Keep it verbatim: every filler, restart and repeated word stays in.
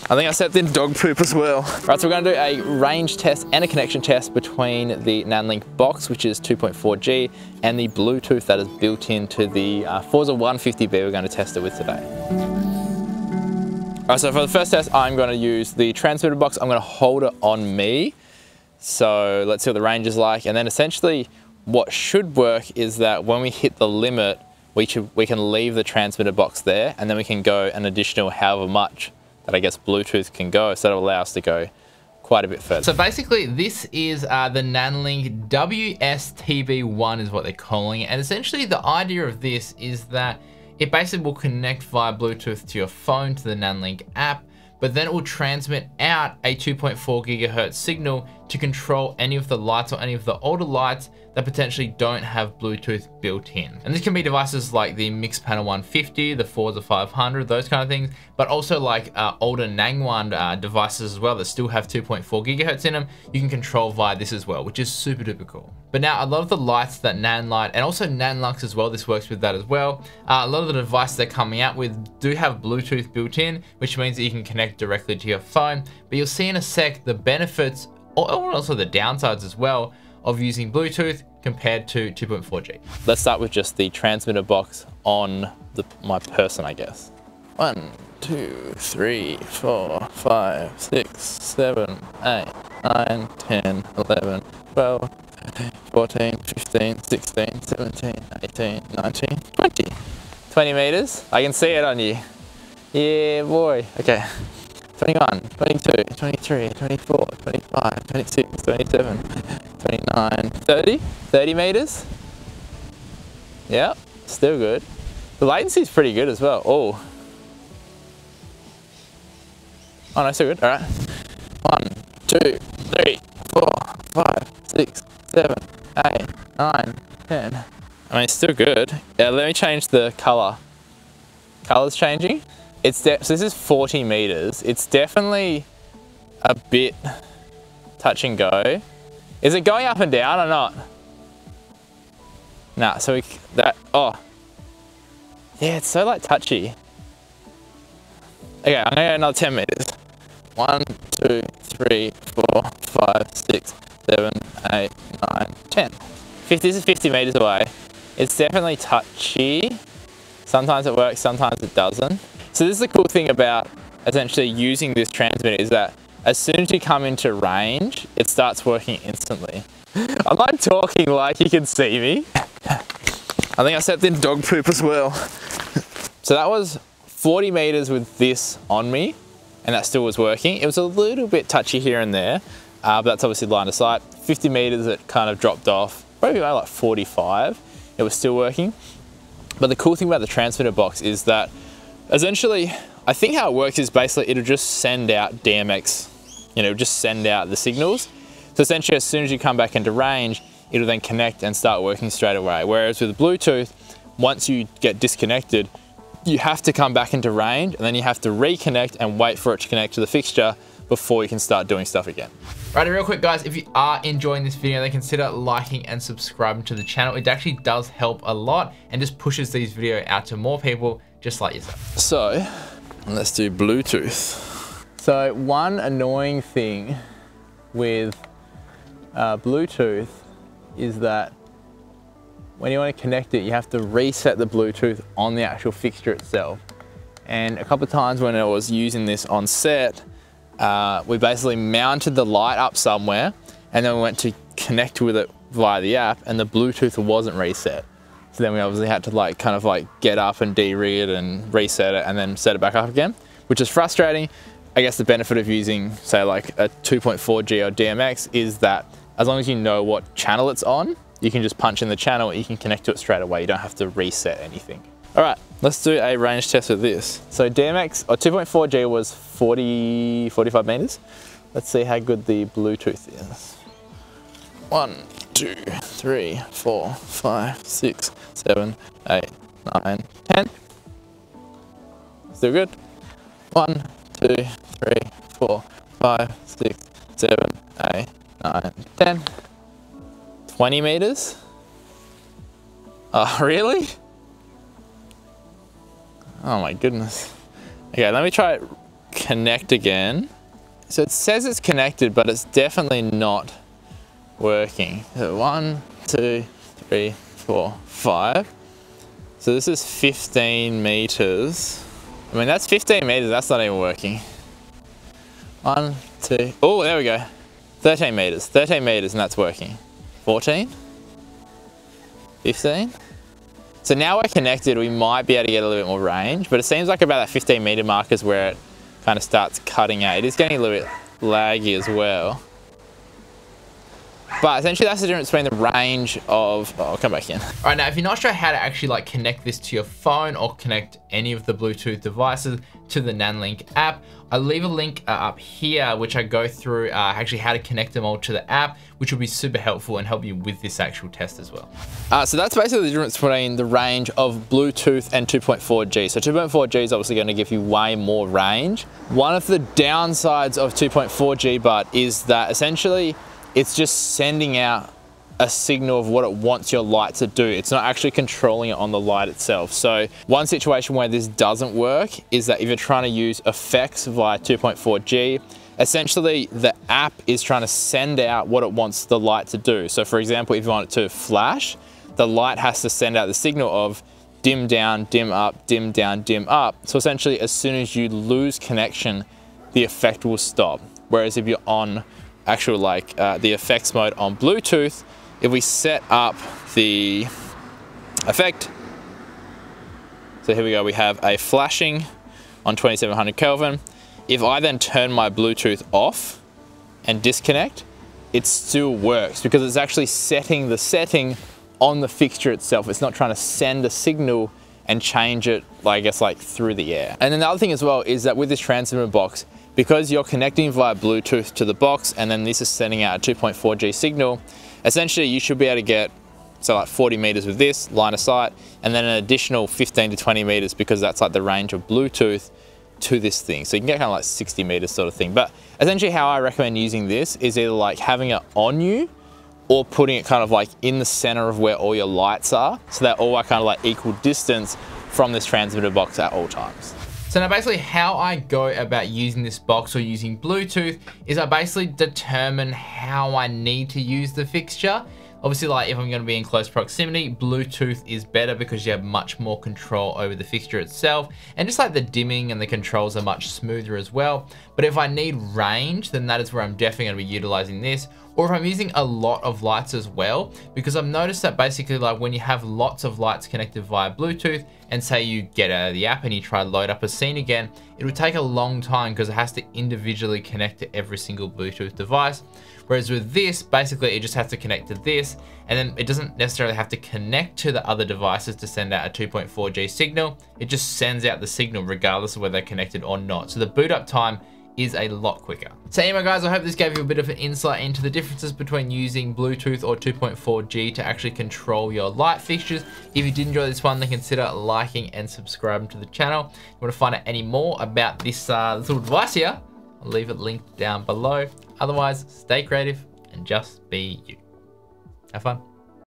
I think I stepped in dog poop as well. Right, so we're gonna do a range test and a connection test between the Nanlink box, which is two point four G, and the Bluetooth that is built into the uh, Forza one fifty B we're gonna test it with today. All right, so for the first test, I'm gonna use the transmitter box. I'm gonna hold it on me. So let's see what the range is like. And then essentially what should work is that when we hit the limit, we, should, we can leave the transmitter box there, and then we can go an additional however much that I guess Bluetooth can go. So that'll allow us to go quite a bit further. So basically this is uh, the Nanlink W S T B one is what they're calling it. And essentially the idea of this is that it basically will connect via Bluetooth to your phone, to the Nanlink app, but then it will transmit out a two point four gigahertz signal to control any of the lights or any of the older lights that potentially don't have Bluetooth built in. And this can be devices like the Mixpanel one fifty, the Forza five hundred, those kind of things, but also like uh, older Nangwan uh, devices as well that still have two point four gigahertz in them, you can control via this as well, which is super duper cool. But now a lot of the lights that Nanlite, and also Nanlux as well, this works with that as well, uh, a lot of the devices they're coming out with do have Bluetooth built in, which means that you can connect directly to your phone. But you'll see in a sec the benefits, or also the downsides as well, of using Bluetooth compared to two point four G. Let's start with just the transmitter box on the, my person, I guess. One, two, three, four, five, six, seven, eight, nine, ten, eleven, twelve, thirteen, fourteen, fifteen, sixteen, seventeen, eighteen, nineteen, twenty. twenty meters. I can see it on you. Yeah, boy. Okay. twenty-one, twenty-two, twenty-three, twenty-four, twenty-five, twenty-six, twenty-seven, twenty-nine, thirty. thirty meters. Yeah, still good. The latency is pretty good as well. Oh. Oh no, still good. All right. One, two, three, four, five, six, seven, eight, nine, ten. I mean, it's still good. Yeah, let me change the color. Color's changing. It's so this is forty meters. It's definitely a bit touch and go. Is it going up and down or not? Nah, so we, that, oh. Yeah, it's so like touchy. Okay, I'm gonna go another ten meters. One, two, three, four, five, six, seven, eight, nine, ten. fifty, this is fifty meters away. It's definitely touchy. Sometimes it works, sometimes it doesn't. So this is the cool thing about essentially using this transmitter is that as soon as you come into range, it starts working instantly. I'm like talking like you can see me. I think I stepped in dog poop as well. So that was forty meters with this on me, and that still was working. It was a little bit touchy here and there, uh, but that's obviously line of sight. fifty meters it kind of dropped off, probably like forty-five, it was still working. But the cool thing about the transmitter box is that essentially, I think how it works is basically it'll just send out D M X, you know, just send out the signals. So essentially, as soon as you come back into range, it'll then connect and start working straight away. Whereas with Bluetooth, once you get disconnected, you have to come back into range and then you have to reconnect and wait for it to connect to the fixture before you can start doing stuff again. Right, real quick guys, if you are enjoying this video, then consider liking and subscribing to the channel. It actually does help a lot and just pushes these videos out to more people just like yourself. So, let's do Bluetooth. So one annoying thing with uh, Bluetooth is that when you want to connect it, you have to reset the Bluetooth on the actual fixture itself. And a couple of times when I was using this on set, uh, we basically mounted the light up somewhere and then we went to connect with it via the app and the Bluetooth wasn't reset. So then we obviously had to like kind of like get up and de-rig it and reset it and then set it back up again, which is frustrating. I guess the benefit of using say like a two point four G or D M X is that as long as you know what channel it's on, you can just punch in the channel and you can connect to it straight away. You don't have to reset anything. All right, let's do a range test with this. So D M X or two point four G was forty, forty-five meters. Let's see how good the Bluetooth is. One, two, three, four, five, six, seven, eight, nine, ten. Still good. One, two, three, four, five, six, seven, eight, nine, ten. twenty meters? Oh, really? Oh my goodness. Okay, let me try it connect again. So it says it's connected, but it's definitely not working. So one, two, three, four, five. So this is fifteen meters. I mean, that's fifteen meters, that's not even working. One, two, oh, there we go. thirteen meters, thirteen meters, and that's working. fourteen, fifteen. So now we're connected, we might be able to get a little bit more range, but it seems like about that fifteen meter mark is where it kind of starts cutting out. It is getting a little bit laggy as well. But essentially that's the difference between the range of, oh, I'll come back in. All right, now if you're not sure how to actually like connect this to your phone or connect any of the Bluetooth devices to the NanLink app, I'll leave a link uh, up here, which I go through uh, actually how to connect them all to the app, which will be super helpful and help you with this actual test as well. Uh, so that's basically the difference between the range of Bluetooth and two point four G. So two point four G is obviously going to give you way more range. One of the downsides of two point four G, but is that essentially it's just sending out a signal of what it wants your light to do. It's not actually controlling it on the light itself. So one situation where this doesn't work is that if you're trying to use effects via two point four G, essentially the app is trying to send out what it wants the light to do. So for example, if you want it to flash, the light has to send out the signal of dim down, dim up, dim down, dim up. So essentially as soon as you lose connection, the effect will stop. Whereas if you're on actual like uh, the effects mode on Bluetooth, if we set up the effect, so here we go, we have a flashing on twenty-seven hundred Kelvin. If I then turn my Bluetooth off and disconnect, it still works because it's actually setting the setting on the fixture itself. It's not trying to send a signal and change it, I guess, like through the air. And then the other thing as well is that with this transmitter box, because you're connecting via Bluetooth to the box and then this is sending out a two point four G signal, essentially you should be able to get, so like forty meters with this line of sight, and then an additional fifteen to twenty meters because that's like the range of Bluetooth to this thing. So you can get kind of like sixty meters sort of thing. But essentially how I recommend using this is either like having it on you or putting it kind of like in the center of where all your lights are, so they're all like kind of like equal distance from this transmitter box at all times. So now basically how I go about using this box or using Bluetooth is I basically determine how I need to use the fixture. Obviously, like if I'm going to be in close proximity, Bluetooth is better because you have much more control over the fixture itself. And just like the dimming and the controls are much smoother as well. But if I need range, then that is where I'm definitely going to be utilizing this. Or if I'm using a lot of lights as well, because I've noticed that basically like when you have lots of lights connected via Bluetooth and say you get out of the app and you try to load up a scene again, it would take a long time because it has to individually connect to every single Bluetooth device. Whereas with this, basically it just has to connect to this, and then it doesn't necessarily have to connect to the other devices to send out a two point four G signal. It just sends out the signal regardless of whether they're connected or not. So the boot up time is a lot quicker. So anyway guys, I hope this gave you a bit of an insight into the differences between using Bluetooth or two point four G to actually control your light fixtures. If you did enjoy this one, then consider liking and subscribing to the channel. If you want to find out any more about this uh, little device here, I'll leave it linked down below. Otherwise, stay creative and just be you. Have fun.